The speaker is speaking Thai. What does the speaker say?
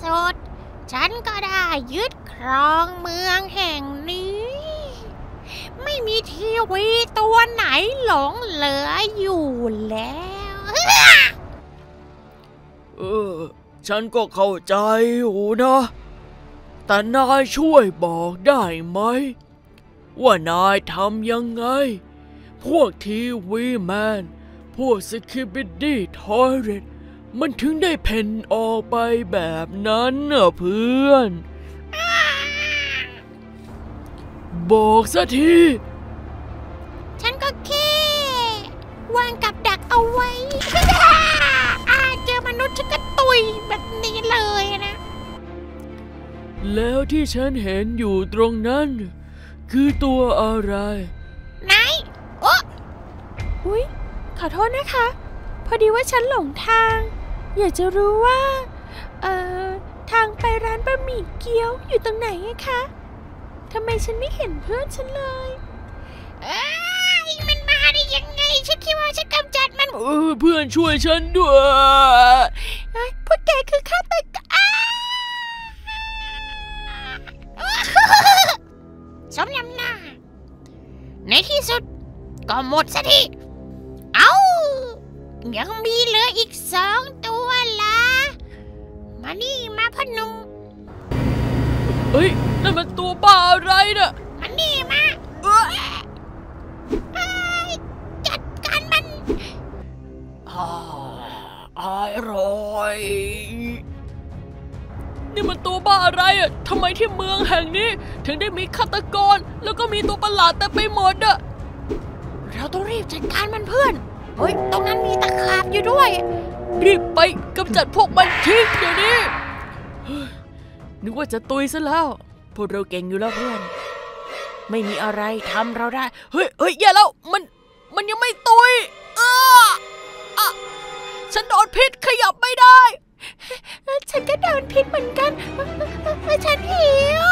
สุดฉันก็ได้ยึดครองเมืองแห่งนี้ไม่มีทีวีตัวไหนหลงเหลืออยู่แล้วฉันก็เข้าใจอยู่นะแต่นายช่วยบอกได้ไหมว่านายทำยังไงพวกทีวีแมนพวกสคิปปิดดี้ทอยเลทมันถึงได้เพ่นออกไปแบบนั้นน่ะเพื่อนบอกสักทีฉันก็แค่วางกับดักเอาไว้เจอมนุษย์ฉันก็ตุยแบบนี้เลยนะแล้วที่ฉันเห็นอยู่ตรงนั้นคือตัวอะไรไหนอุ๊ยขอโทษนะคะพอดีว่าฉันหลงทางอยากจะรู้ว่าทางไปร้านบะหมี่เกี๊ยวอยู่ตรงไหนคะทำไมฉันไม่เห็นเพื่อนฉันเลยมันมาได้ยังไงฉันคิดว่าฉันกำจัดมันเพื่อนช่วยฉันด้วยพวกแกคือฆาตกรสมน้ำหน้าในที่สุดก็หมดสักทียังมีเหลืออีก2 ตัวละมานี่มาพนุงนั่นมันตัวบ้าอะไรน่ะมานี่มาจัดการมันอร่อยนี่มันตัวบ้าอะไรอ่ะทำไมที่เมืองแห่งนี้ถึงได้มีฆาตกรแล้วก็มีตัวประหลาดเต็มไปหมดอ่ะเราต้องรีบจัดการมันเพื่อนตรงนั้นมีตะขาบอยู่ด้วยรีบไปกำจัดพวกมันทิ้งเดี๋ยวนี้นึกว่าจะตุยซะแล้วพวกเราเก่งอยู่แล้วเพื่อนไม่มีอะไรทำเราได้เฮ้ยอย่าแล้วมันยังไม่ตุยฉันโดนพิษขยับไม่ได้ฉันก็โดนพิษเหมือนกันฉันหิว